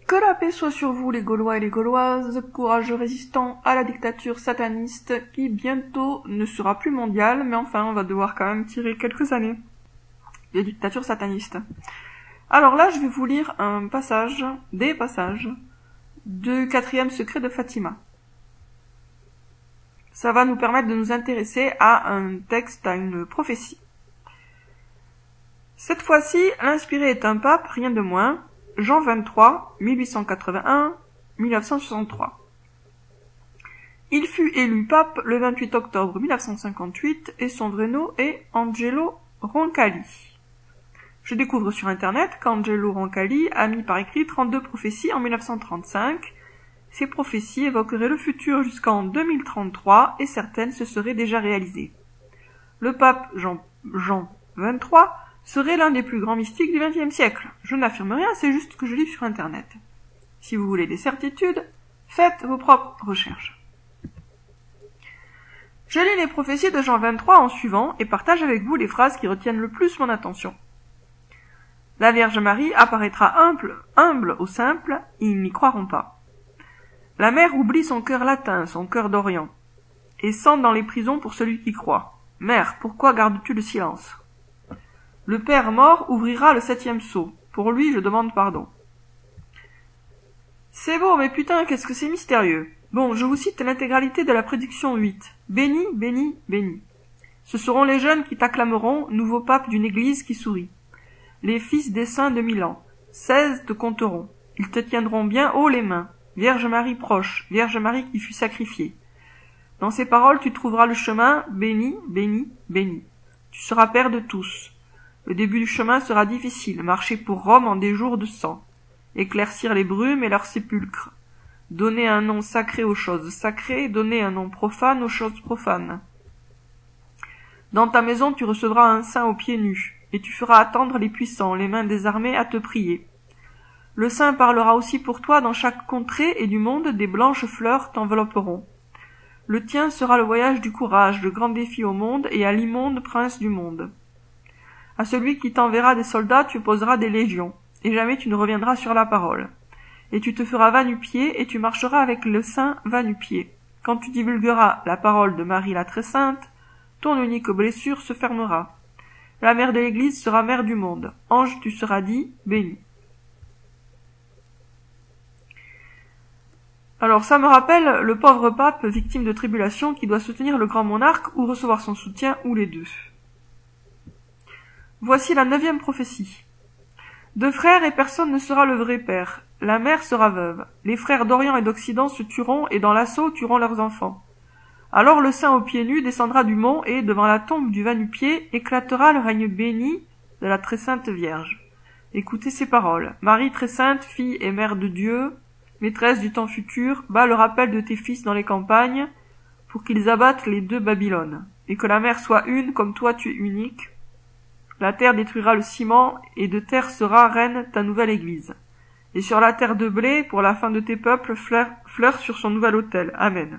Que la paix soit sur vous les Gaulois et les Gauloises, courageux résistants à la dictature sataniste qui bientôt ne sera plus mondiale, mais enfin on va devoir quand même tirer quelques années de dictature sataniste. Alors là je vais vous lire des passages du 4e secret de Fatima. Ça va nous permettre de nous intéresser à un texte, à une prophétie. Cette fois-ci, l'inspiré est un pape, rien de moins, Jean 23, 1881-1963. Il fut élu pape le 28 octobre 1958 et son vrai nom est Angelo Roncalli. Je découvre sur internet qu'Angelo Roncalli a mis par écrit 32 prophéties en 1935. Ces prophéties évoqueraient le futur jusqu'en 2033 et certaines se seraient déjà réalisées. Le pape Jean 23 serait l'un des plus grands mystiques du XXe siècle. Je n'affirme rien, c'est juste ce que je lis sur internet. Si vous voulez des certitudes, faites vos propres recherches. Je lis les prophéties de Jean 23 en suivant et partage avec vous les phrases qui retiennent le plus mon attention. La Vierge Marie apparaîtra humble aux simples, ils n'y croiront pas. La mère oublie son cœur latin, son cœur d'Orient, et sent dans les prisons pour celui qui croit. Mère, pourquoi gardes-tu le silence? Le père mort ouvrira le 7e sceau. Pour lui, je demande pardon. C'est beau, mais putain, qu'est-ce que c'est mystérieux. Bon, je vous cite l'intégralité de la prédiction 8. Béni, béni, béni. Ce seront les jeunes qui t'acclameront, nouveau pape d'une église qui sourit. Les fils des saints de Milan. 16 te compteront. Ils te tiendront bien haut les mains. Vierge Marie proche, Vierge Marie qui fut sacrifiée. Dans ces paroles, tu trouveras le chemin, béni, béni, béni. Tu seras père de tous. Le début du chemin sera difficile, marcher pour Rome en des jours de sang, éclaircir les brumes et leurs sépulcres, donner un nom sacré aux choses sacrées, donner un nom profane aux choses profanes. Dans ta maison tu recevras un saint aux pieds nus, et tu feras attendre les puissants, les mains désarmées à te prier. Le saint parlera aussi pour toi dans chaque contrée et du monde, des blanches fleurs t'envelopperont. Le tien sera le voyage du courage, le grand défi au monde et à l'immonde prince du monde. À celui qui t'enverra des soldats, tu poseras des légions, et jamais tu ne reviendras sur la parole. Et tu te feras va-nu-pied, et tu marcheras avec le saint va-nu-pied. Quand tu divulgueras la parole de Marie la très sainte, ton unique blessure se fermera. La mère de l'Église sera mère du monde. Ange, tu seras dit, béni. Alors ça me rappelle le pauvre pape victime de tribulation qui doit soutenir le grand monarque ou recevoir son soutien, ou les deux. Voici la 9e prophétie. 2 frères et personne ne sera le vrai père. La mère sera veuve. Les frères d'Orient et d'Occident se tueront et dans l'assaut tueront leurs enfants. Alors le saint aux pieds nus descendra du mont et, devant la tombe du va-nu-pied, éclatera le règne béni de la très sainte Vierge. Écoutez ces paroles. Marie très sainte, fille et mère de Dieu, maîtresse du temps futur, bats le rappel de tes fils dans les campagnes, pour qu'ils abattent les 2 Babylones, et que la mer soit une comme toi tu es unique. La terre détruira le ciment, et de terre sera reine ta nouvelle église. Et sur la terre de blé, pour la fin de tes peuples, fleur sur son nouvel autel. Amen.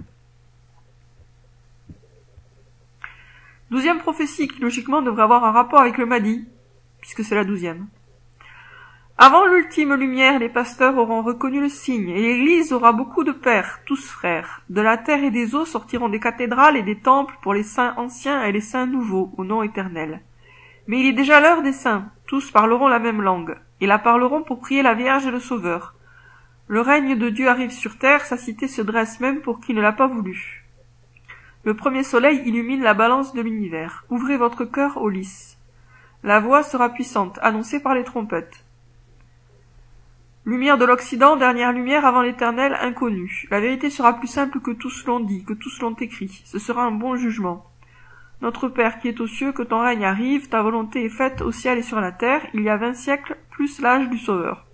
12e prophétie, qui logiquement devrait avoir un rapport avec le Mahdi, puisque c'est la 12e. Avant l'ultime lumière, les pasteurs auront reconnu le signe, et l'Église aura beaucoup de pères, tous frères. De la terre et des eaux sortiront des cathédrales et des temples pour les saints anciens et les saints nouveaux, au nom éternel. Mais il est déjà l'heure des saints, tous parleront la même langue, et la parleront pour prier la Vierge et le Sauveur. Le règne de Dieu arrive sur terre, sa cité se dresse même pour qui ne l'a pas voulu. Le premier soleil illumine la balance de l'univers. Ouvrez votre cœur au lys. La voix sera puissante, annoncée par les trompettes. Lumière de l'Occident, dernière lumière avant l'éternel inconnu. La vérité sera plus simple que tous l'ont dit, que tous l'ont écrit. Ce sera un bon jugement. Notre Père qui est aux cieux, que ton règne arrive, ta volonté est faite au ciel et sur la terre, il y a 20 siècles, plus l'âge du Sauveur.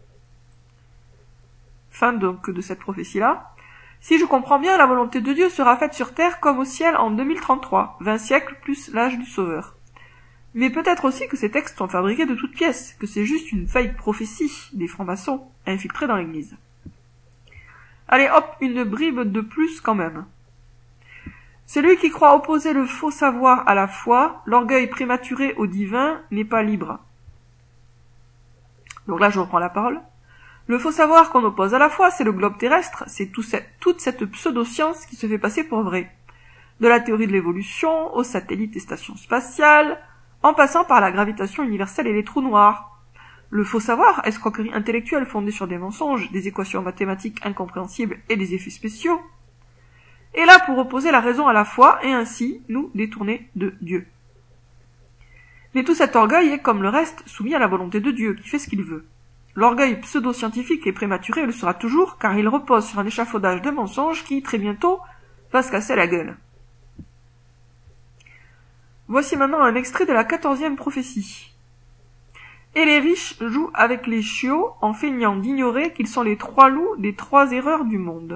Fin donc de cette prophétie-là. Si je comprends bien, la volonté de Dieu sera faite sur terre comme au ciel en 2033, 20 siècles plus l'âge du Sauveur. Mais peut-être aussi que ces textes sont fabriqués de toutes pièces, que c'est juste une fake prophétie des francs-maçons infiltrés dans l'Église. Allez hop, une bribe de plus quand même. Celui qui croit opposer le faux savoir à la foi, l'orgueil prématuré au divin, n'est pas libre. Donc là, je reprends la parole. Le faux savoir qu'on oppose à la fois, c'est le globe terrestre, c'est toute cette pseudo-science qui se fait passer pour vraie. De la théorie de l'évolution, aux satellites et stations spatiales, en passant par la gravitation universelle et les trous noirs. Le faux savoir, escroquerie intellectuelle fondée sur des mensonges, des équations mathématiques incompréhensibles et des effets spéciaux, est là pour opposer la raison à la foi et ainsi nous détourner de Dieu. Mais tout cet orgueil est, comme le reste, soumis à la volonté de Dieu, qui fait ce qu'il veut. L'orgueil pseudo-scientifique et prématuré le sera toujours, car il repose sur un échafaudage de mensonges qui, très bientôt, va se casser la gueule. Voici maintenant un extrait de la 14e prophétie. Et les riches jouent avec les chiots en feignant d'ignorer qu'ils sont les 3 loups des 3 erreurs du monde.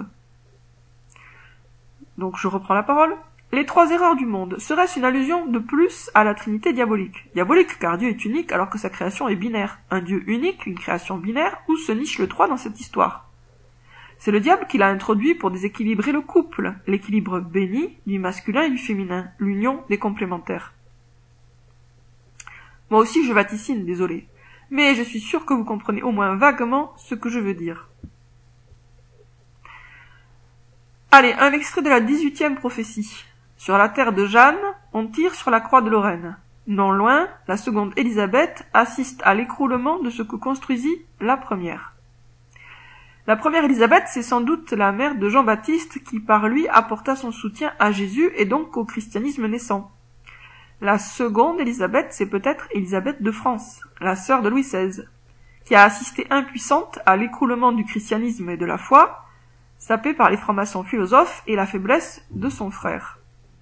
Donc je reprends la parole. Les 3 erreurs du monde, serait-ce une allusion de plus à la Trinité diabolique? Diabolique car Dieu est unique alors que sa création est binaire. Un Dieu unique, une création binaire, où se niche le 3 dans cette histoire? C'est le diable qui l'a introduit pour déséquilibrer le couple, l'équilibre béni du masculin et du féminin, l'union des complémentaires. Moi aussi je vaticine, désolé, mais je suis sûr que vous comprenez au moins vaguement ce que je veux dire. Allez, un extrait de la 18e prophétie. Sur la terre de Jeanne, on tire sur la croix de Lorraine. Non loin, la seconde Élisabeth assiste à l'écroulement de ce que construisit la première. La première Élisabeth, c'est sans doute la mère de Jean-Baptiste qui par lui apporta son soutien à Jésus et donc au christianisme naissant. La seconde Élisabeth, c'est peut-être Élisabeth de France, la sœur de Louis XVI, qui a assisté impuissante à l'écroulement du christianisme et de la foi, sapée par les francs-maçons philosophes et la faiblesse de son frère.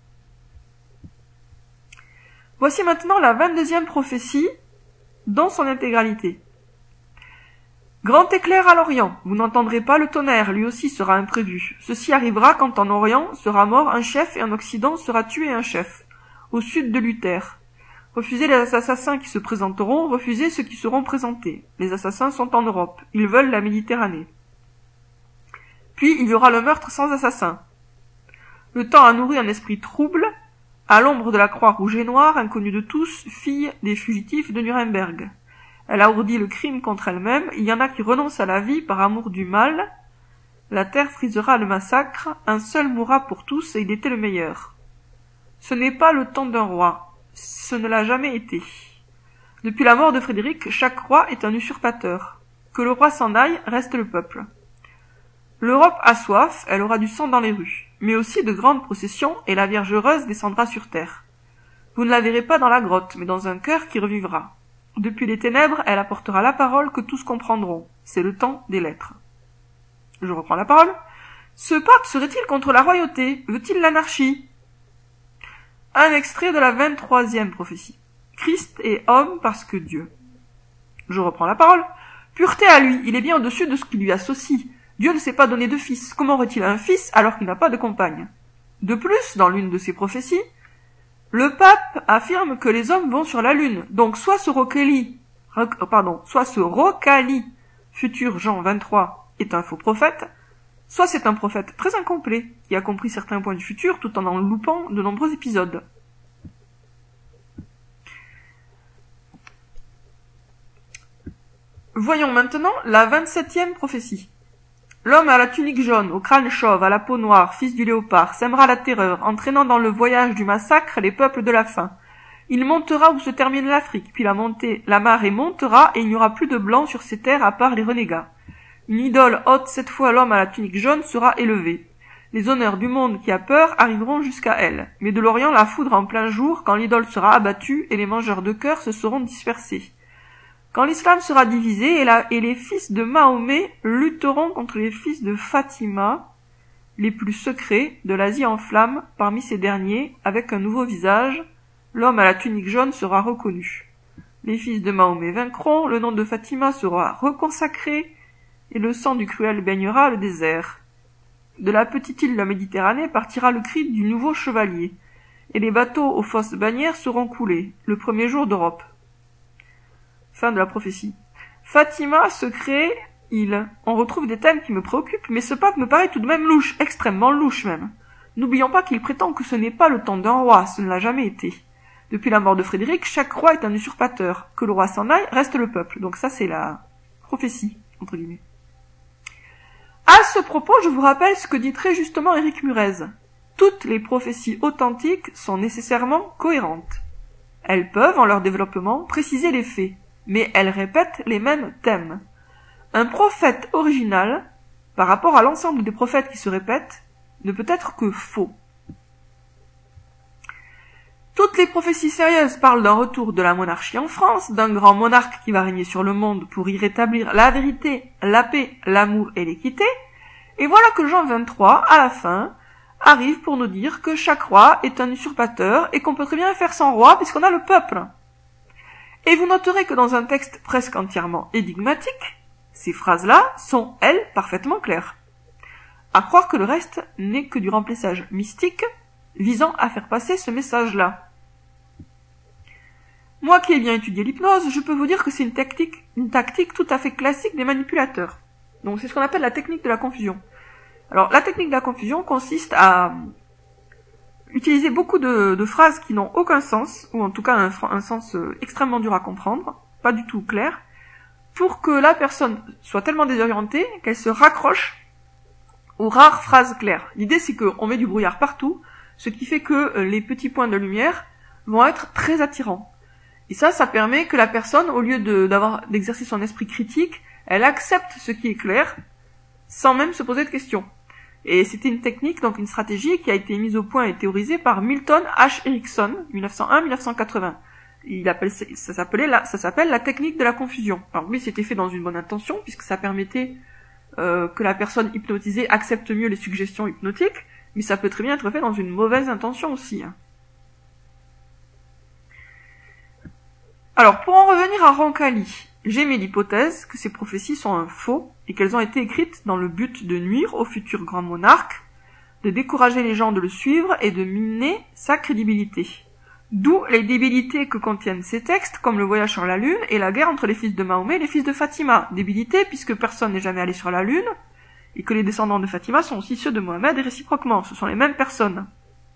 Voici maintenant la 22e prophétie dans son intégralité. Grand éclair à l'Orient, vous n'entendrez pas le tonnerre, lui aussi sera imprévu. Ceci arrivera quand en Orient sera mort un chef et en Occident sera tué un chef, au sud de Luther. Refusez les assassins qui se présenteront, refusez ceux qui seront présentés. Les assassins sont en Europe, ils veulent la Méditerranée. Puis il y aura le meurtre sans assassin. Le temps a nourri un esprit trouble, à l'ombre de la croix rouge et noire, inconnue de tous, fille des fugitifs de Nuremberg. Elle a ourdi le crime contre elle-même, il y en a qui renoncent à la vie par amour du mal. La terre frisera le massacre, un seul mourra pour tous et il était le meilleur. Ce n'est pas le temps d'un roi, ce ne l'a jamais été. Depuis la mort de Frédéric, chaque roi est un usurpateur. Que le roi s'en aille, reste le peuple. L'Europe a soif, elle aura du sang dans les rues, mais aussi de grandes processions et la Vierge heureuse descendra sur terre. Vous ne la verrez pas dans la grotte, mais dans un cœur qui revivra. Depuis les ténèbres, elle apportera la parole que tous comprendront. C'est le temps des lettres. Je reprends la parole. Ce pape serait-il contre la royauté? Veut-il l'anarchie? Un extrait de la 23e prophétie. Christ est homme parce que Dieu. Je reprends la parole. Pureté à lui, il est bien au-dessus de ce qui lui associe. Dieu ne s'est pas donné de fils. Comment aurait-il un fils alors qu'il n'a pas de compagne? De plus, dans l'une de ses prophéties, le pape affirme que les hommes vont sur la lune, donc soit ce Rocalie, futur Jean 23, est un faux prophète, soit c'est un prophète très incomplet, qui a compris certains points du futur tout en loupant de nombreux épisodes. Voyons maintenant la 27e prophétie. L'homme à la tunique jaune, au crâne chauve, à la peau noire, fils du léopard, sèmera la terreur, entraînant dans le voyage du massacre les peuples de la faim. Il montera où se termine l'Afrique, puis la marée montera et il n'y aura plus de blancs sur ces terres à part les renégats. Une idole haute, cette fois l'homme à la tunique jaune, sera élevée. Les honneurs du monde qui a peur arriveront jusqu'à elle. Mais de l'Orient la foudre en plein jour, quand l'idole sera abattue et les mangeurs de cœur se seront dispersés. Quand l'islam sera divisé et les fils de Mahomet lutteront contre les fils de Fatima, les plus secrets de l'Asie en flammes parmi ces derniers, avec un nouveau visage, l'homme à la tunique jaune sera reconnu. Les fils de Mahomet vaincront, le nom de Fatima sera reconsacré, et le sang du cruel baignera le désert. De la petite île de la Méditerranée partira le cri du nouveau chevalier, et les bateaux aux fausses bannières seront coulés, le premier jour d'Europe. Fin de la prophétie. Fatima, secret, île. On retrouve des thèmes qui me préoccupent, mais ce pape me paraît tout de même louche, extrêmement louche même. N'oublions pas qu'il prétend que ce n'est pas le temps d'un roi, ce ne l'a jamais été. Depuis la mort de Frédéric, chaque roi est un usurpateur. Que le roi s'en aille, reste le peuple. Donc ça, c'est la prophétie, entre guillemets. À ce propos, je vous rappelle ce que dit très justement Éric Murez. Toutes les prophéties authentiques sont nécessairement cohérentes. Elles peuvent, en leur développement, préciser les faits, mais elles répètent les mêmes thèmes. Un prophète original, par rapport à l'ensemble des prophètes qui se répètent, ne peut être que faux. Toutes les prophéties sérieuses parlent d'un retour de la monarchie en France, d'un grand monarque qui va régner sur le monde pour y rétablir la vérité, la paix, l'amour et l'équité, et voilà que Jean 23, à la fin, arrive pour nous dire que chaque roi est un usurpateur et qu'on peut très bien faire sans roi puisqu'on a le peuple. Et vous noterez que dans un texte presque entièrement énigmatique, ces phrases-là sont, elles, parfaitement claires. À croire que le reste n'est que du remplissage mystique visant à faire passer ce message-là. Moi qui ai bien étudié l'hypnose, je peux vous dire que c'est une tactique tout à fait classique des manipulateurs. Donc c'est ce qu'on appelle la technique de la confusion. Alors la technique de la confusion consiste à utiliser beaucoup de phrases qui n'ont aucun sens, ou en tout cas un sens extrêmement dur à comprendre, pas du tout clair, pour que la personne soit tellement désorientée qu'elle se raccroche aux rares phrases claires. L'idée c'est qu'on met du brouillard partout, ce qui fait que les petits points de lumière vont être très attirants. Et ça permet que la personne, au lieu d'exercer son esprit critique, elle accepte ce qui est clair, sans même se poser de questions. Et c'était une technique, donc une stratégie, qui a été mise au point et théorisée par Milton H. Erickson, 1901-1980. Ça s'appelle la technique de la confusion. Alors oui, c'était fait dans une bonne intention, puisque ça permettait que la personne hypnotisée accepte mieux les suggestions hypnotiques, mais ça peut très bien être fait dans une mauvaise intention aussi. Alors, pour en revenir à Roncalli, j'émets l'hypothèse que ces prophéties sont un faux et qu'elles ont été écrites dans le but de nuire au futur grand monarque, de décourager les gens de le suivre et de miner sa crédibilité. D'où les débilités que contiennent ces textes, comme le voyage sur la Lune et la guerre entre les fils de Mahomet et les fils de Fatima. Débilités puisque personne n'est jamais allé sur la Lune, et que les descendants de Fatima sont aussi ceux de Mohammed et réciproquement, ce sont les mêmes personnes.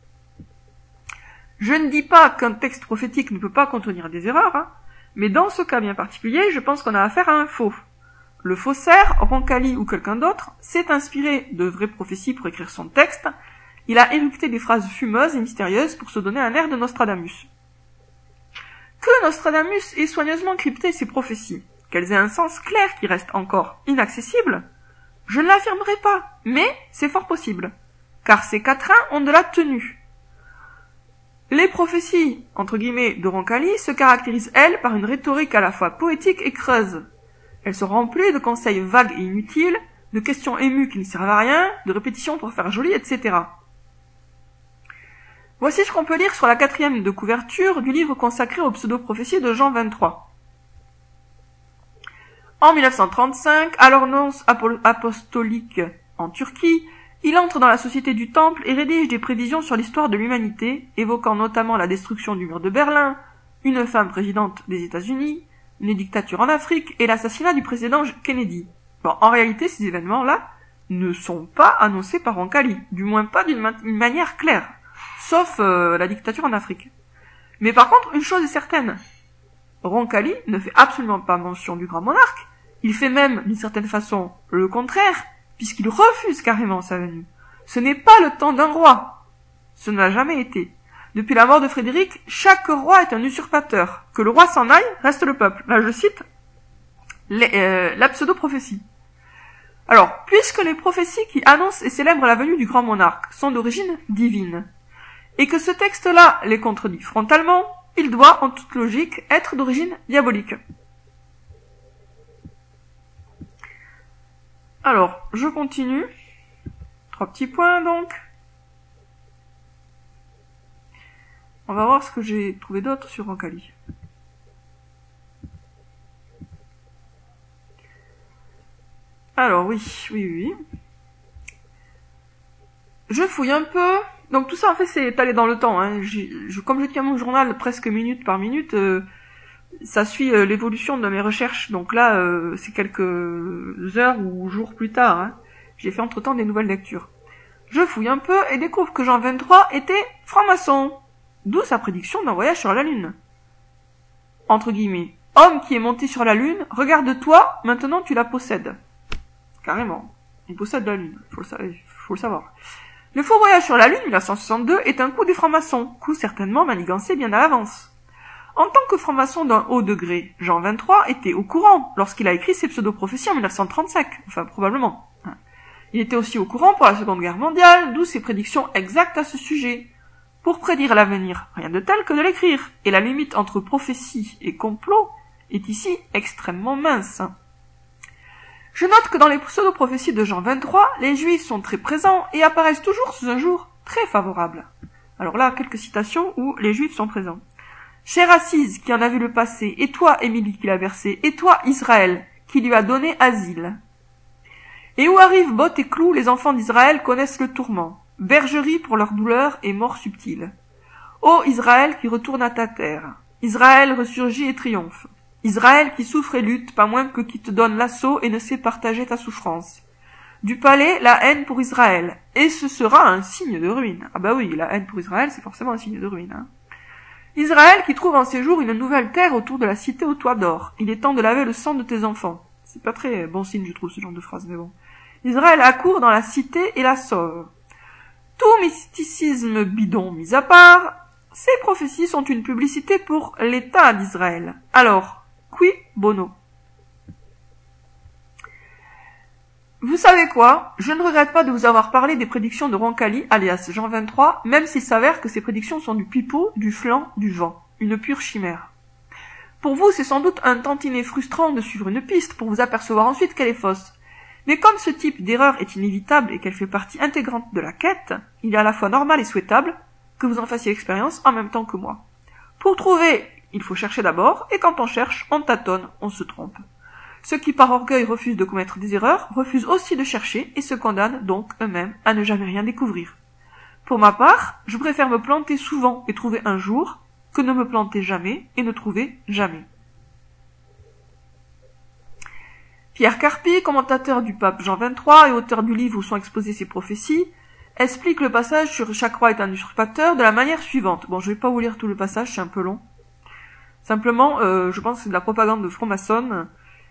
Je ne dis pas qu'un texte prophétique ne peut pas contenir des erreurs, mais dans ce cas bien particulier, je pense qu'on a affaire à un faux. Le faussaire, Roncalli ou quelqu'un d'autre, s'est inspiré de vraies prophéties pour écrire son texte. Il a éructé des phrases fumeuses et mystérieuses pour se donner un air de Nostradamus. Que Nostradamus ait soigneusement crypté ces prophéties, qu'elles aient un sens clair qui reste encore inaccessible, je ne l'affirmerai pas, mais c'est fort possible, car ces quatrains ont de la tenue. Les prophéties, entre guillemets, de Roncalli se caractérisent, elles, par une rhétorique à la fois poétique et creuse. Elles sont remplies de conseils vagues et inutiles, de questions émues qui ne servent à rien, de répétitions pour faire joli, etc. Voici ce qu'on peut lire sur la 4e de couverture du livre consacré aux pseudo-prophéties de Jean 23. En 1935, à l'ordonnance apostolique en Turquie, il entre dans la Société du Temple et rédige des prévisions sur l'histoire de l'humanité, évoquant notamment la destruction du mur de Berlin, une femme présidente des États-Unis, une dictature en Afrique et l'assassinat du président Kennedy. Bon, en réalité, ces événements-là ne sont pas annoncés par Roncalli, du moins pas d'une manière claire, sauf la dictature en Afrique. Mais par contre, une chose est certaine, Roncalli ne fait absolument pas mention du grand monarque, il fait même, d'une certaine façon, le contraire, puisqu'il refuse carrément sa venue. Ce n'est pas le temps d'un roi. Ce n'a jamais été. Depuis la mort de Frédéric, chaque roi est un usurpateur. Que le roi s'en aille, reste le peuple. Là, je cite la pseudo-prophétie. Alors, puisque les prophéties qui annoncent et célèbrent la venue du grand monarque sont d'origine divine, et que ce texte-là les contredit frontalement, il doit, en toute logique, être d'origine diabolique. Alors, je continue. 3 petits points, donc. On va voir ce que j'ai trouvé d'autre sur Roncalli. Alors, oui. Je fouille un peu. Donc tout ça, en fait, c'est étalé dans le temps. Comme je tiens mon journal presque minute par minute, ça suit l'évolution de mes recherches. Donc là, c'est quelques heures ou jours plus tard. J'ai fait entre-temps des nouvelles lectures. Je fouille un peu et découvre que Jean 23 était franc-maçon. D'où sa prédiction d'un voyage sur la Lune. Entre guillemets. Homme qui est monté sur la Lune, regarde-toi, maintenant tu la possèdes. Carrément. On possède la Lune, faut le savoir. Le faux voyage sur la Lune, 1962, est un coup des francs-maçons, coup certainement manigancé bien à l'avance. En tant que franc-maçon d'un haut degré, Jean 23 était au courant lorsqu'il a écrit ses pseudo-prophéties en 1935, enfin probablement. Il était aussi au courant pour la Seconde Guerre mondiale, d'où ses prédictions exactes à ce sujet. Pour prédire l'avenir, rien de tel que de l'écrire, et la limite entre prophétie et complot est ici extrêmement mince. Je note que dans les pseudo-prophéties de Jean 23, les Juifs sont très présents et apparaissent toujours sous un jour très favorable. Alors là, quelques citations où les Juifs sont présents. Chère assise qui en a vu le passé, et toi, Émilie, qui l'a versé, et toi, Israël, qui lui a donné asile. Et où arrivent bottes et clous, les enfants d'Israël connaissent le tourment, bergerie pour leur douleur et mort subtile. Ô Israël qui retourne à ta terre, Israël ressurgit et triomphe, Israël qui souffre et lutte, pas moins que qui te donne l'assaut et ne sait partager ta souffrance. Du palais, la haine pour Israël, et ce sera un signe de ruine. Ah bah oui, la haine pour Israël, c'est forcément un signe de ruine, hein. Israël qui trouve en séjour une nouvelle terre autour de la cité aux toits d'or. Il est temps de laver le sang de tes enfants. C'est pas très bon signe, je trouve, ce genre de phrase, mais bon. Israël accourt dans la cité et la sauve. Tout mysticisme bidon mis à part, ces prophéties sont une publicité pour l'État d'Israël. Alors, qui bono? Vous savez quoi? Je ne regrette pas de vous avoir parlé des prédictions de Roncalli, alias Jean 23, même s'il s'avère que ces prédictions sont du pipeau, du flanc, du vent. Une pure chimère. Pour vous, c'est sans doute un tantinet frustrant de suivre une piste pour vous apercevoir ensuite qu'elle est fausse. Mais comme ce type d'erreur est inévitable et qu'elle fait partie intégrante de la quête, il est à la fois normal et souhaitable que vous en fassiez l'expérience en même temps que moi. Pour trouver, il faut chercher d'abord, et quand on cherche, on tâtonne, on se trompe. Ceux qui par orgueil refusent de commettre des erreurs refusent aussi de chercher et se condamnent donc eux-mêmes à ne jamais rien découvrir. Pour ma part, je préfère me planter souvent et trouver un jour que ne me planter jamais et ne trouver jamais. Pierre Carpi, commentateur du pape Jean 23 et auteur du livre où sont exposées ses prophéties, explique le passage sur chaque roi est un usurpateur de la manière suivante. Bon, je vais pas vous lire tout le passage, c'est un peu long. Simplement, je pense que c'est de la propagande de franc-maçonne.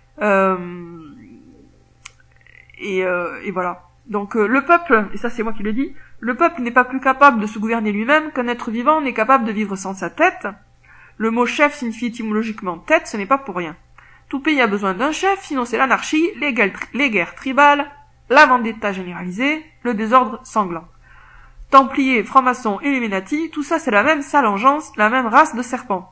Et voilà. Donc le peuple, et ça c'est moi qui le dis, le peuple n'est pas plus capable de se gouverner lui-même qu'un être vivant n'est capable de vivre sans sa tête. Le mot chef signifie étymologiquement tête, ce n'est pas pour rien. Tout pays a besoin d'un chef, sinon c'est l'anarchie, les guerres tribales, la vendetta généralisée, le désordre sanglant. Templiers, francs-maçons, Illuminati, tout ça c'est la même sale engeance, la même race de serpents.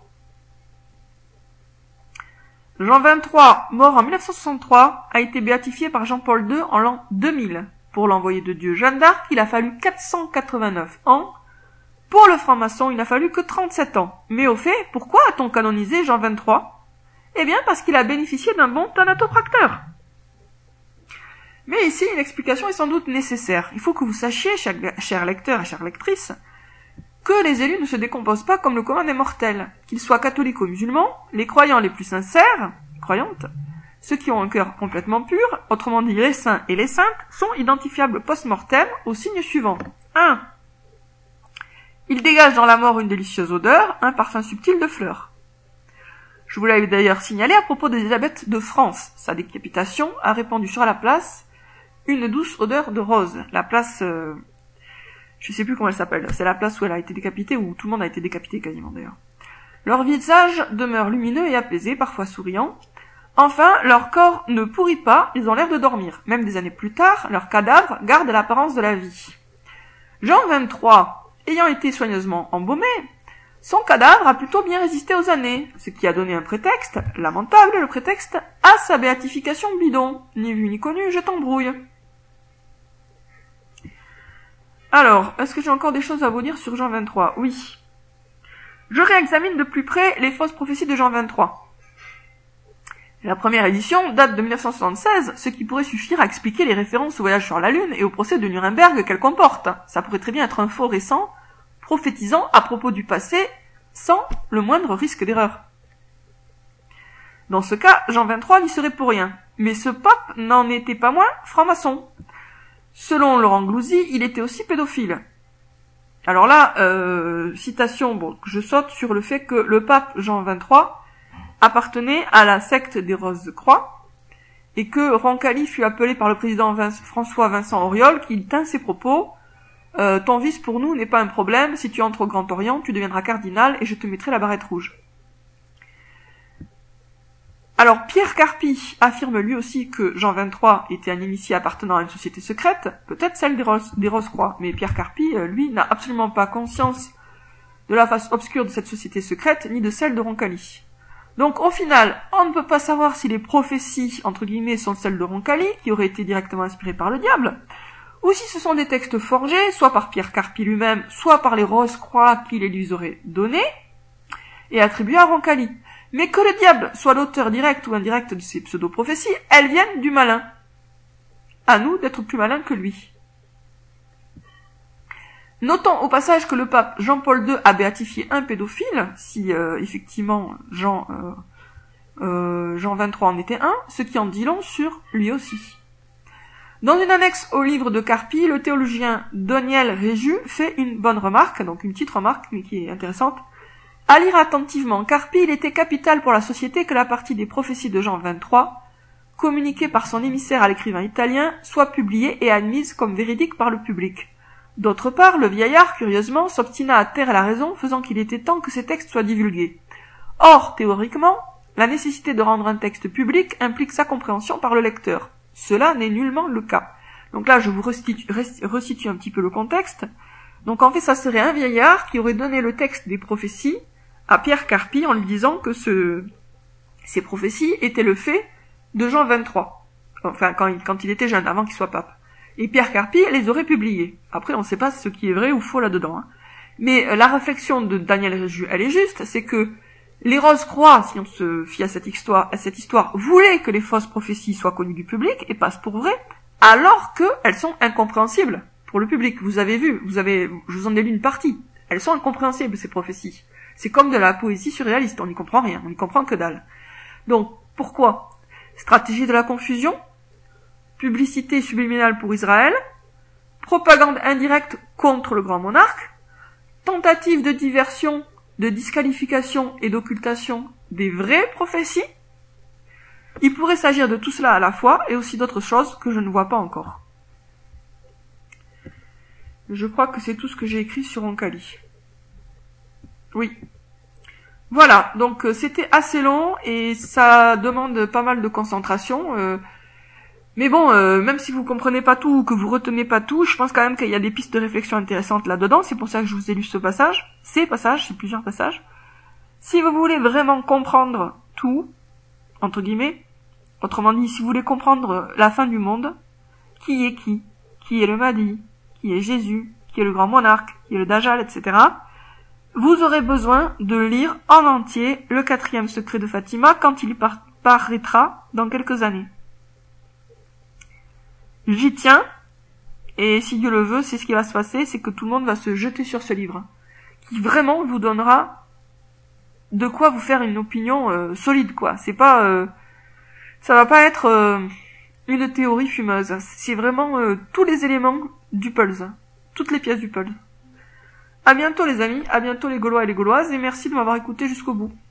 Jean 23, mort en 1963, a été béatifié par Jean-Paul II en l'an 2000. Pour l'envoyé de Dieu Jeanne d'Arc, il a fallu 489 ans. Pour le franc-maçon, il n'a fallu que 37 ans. Mais au fait, pourquoi a-t-on canonisé Jean 23 ? Eh bien, parce qu'il a bénéficié d'un bon thanatopracteur. Mais ici, une explication est sans doute nécessaire. Il faut que vous sachiez, chers lecteurs et chères lectrices, que les élus ne se décomposent pas comme le commun des mortels. Qu'ils soient catholiques ou musulmans, les croyants les plus sincères, croyantes, ceux qui ont un cœur complètement pur, autrement dit les saints et les saintes, sont identifiables post-mortem aux signes suivants. 1. Ils dégagent dans la mort une délicieuse odeur, un parfum subtil de fleurs. Je vous l'avais d'ailleurs signalé à propos d'Élisabeth de France. Sa décapitation a répandu sur la place une douce odeur de rose. La place... je sais plus comment elle s'appelle. C'est la place où elle a été décapitée, où tout le monde a été décapité quasiment d'ailleurs. Leur visage demeure lumineux et apaisé, parfois souriant. Enfin, leur corps ne pourrit pas, ils ont l'air de dormir. Même des années plus tard, leur cadavre garde l'apparence de la vie. Jean 23, ayant été soigneusement embaumé, son cadavre a plutôt bien résisté aux années, ce qui a donné un prétexte, lamentable le prétexte, à sa béatification bidon. Ni vu ni connu, je t'embrouille. Alors, est-ce que j'ai encore des choses à vous dire sur Jean 23 ? Oui. Je réexamine de plus près les fausses prophéties de Jean 23. La première édition date de 1976, ce qui pourrait suffire à expliquer les références au voyage sur la Lune et au procès de Nuremberg qu'elle comporte. Ça pourrait très bien être un faux récent, prophétisant à propos du passé, sans le moindre risque d'erreur. Dans ce cas, Jean 23 n'y serait pour rien. Mais ce pape n'en était pas moins franc-maçon. Selon Laurent Glouzy, il était aussi pédophile. Alors là, citation, bon, je saute sur le fait que le pape Jean 23 appartenait à la secte des Roses-Croix et que Roncalli fut appelé par le président François Vincent Auriol, qui tint ses propos. Ton vice pour nous n'est pas un problème, si tu entres au Grand Orient, tu deviendras cardinal et je te mettrai la barrette rouge. Alors Pierre Carpi affirme lui aussi que Jean XXIII était un initié appartenant à une société secrète, peut-être celle des Rose-Croix, mais Pierre Carpi, lui, n'a absolument pas conscience de la face obscure de cette société secrète, ni de celle de Roncalli. Donc au final, on ne peut pas savoir si les prophéties, entre guillemets, sont celles de Roncalli, qui auraient été directement inspirées par le diable, ou si ce sont des textes forgés, soit par Pierre Carpi lui-même, soit par les Rose-Croix qui les lui auraient donnés, et attribués à Roncalli. Mais que le diable soit l'auteur direct ou indirect de ces pseudo-prophéties, elles viennent du malin. À nous d'être plus malins que lui. Notons au passage que le pape Jean-Paul II a béatifié un pédophile, si effectivement Jean XXIII en était un, ce qui en dit long sur lui aussi. Dans une annexe au livre de Carpi, le théologien Daniel Réju fait une bonne remarque, donc une petite remarque, mais qui est intéressante. À lire attentivement, Carpi, il était capital pour la société que la partie des prophéties de Jean XXIII, communiquée par son émissaire à l'écrivain italien, soit publiée et admise comme véridique par le public. D'autre part, le vieillard, curieusement, s'obstina à taire la raison, faisant qu'il était temps que ces textes soient divulgués. Or, théoriquement, la nécessité de rendre un texte public implique sa compréhension par le lecteur. Cela n'est nullement le cas. Donc là, je vous resitue un petit peu le contexte. Donc en fait, ça serait un vieillard qui aurait donné le texte des prophéties à Pierre Carpi en lui disant que ces prophéties étaient le fait de Jean XXIII. Enfin, quand il était jeune, avant qu'il soit pape. Et Pierre Carpi les aurait publiées. Après, on ne sait pas ce qui est vrai ou faux là-dedans. Hein. Mais la réflexion de Daniel Réju, elle est juste, c'est que les Rose-Croix, si on se fie à cette histoire, voulaient que les fausses prophéties soient connues du public et passent pour vraies, alors qu'elles sont incompréhensibles pour le public. Vous avez vu, je vous en ai lu une partie. Elles sont incompréhensibles, ces prophéties. C'est comme de la poésie surréaliste, on n'y comprend rien, on n'y comprend que dalle. Donc, pourquoi? Stratégie de la confusion, publicité subliminale pour Israël, propagande indirecte contre le grand monarque, tentative de diversion, de disqualification et d'occultation des vraies prophéties. Il pourrait s'agir de tout cela à la fois et aussi d'autres choses que je ne vois pas encore. Je crois que c'est tout ce que j'ai écrit sur Roncalli. Oui. Voilà, donc c'était assez long et ça demande pas mal de concentration. Mais bon, même si vous comprenez pas tout ou que vous retenez pas tout, je pense quand même qu'il y a des pistes de réflexion intéressantes là-dedans. C'est pour ça que je vous ai lu ce passage. C'est plusieurs passages. Si vous voulez vraiment comprendre tout, entre guillemets, autrement dit, si vous voulez comprendre la fin du monde, qui est le Mahdi, qui est Jésus, qui est le grand monarque, qui est le Dajjal, etc., vous aurez besoin de lire en entier le 4e secret de Fatima quand il paraîtra dans quelques années. J'y tiens, et si Dieu le veut, c'est ce qui va se passer, c'est que tout le monde va se jeter sur ce livre, qui vraiment vous donnera de quoi vous faire une opinion solide, quoi. C'est pas, ça va pas être une théorie fumeuse. C'est vraiment tous les éléments du puzzle, toutes les pièces du puzzle. À bientôt les amis, à bientôt les Gaulois et les Gauloises, et merci de m'avoir écouté jusqu'au bout.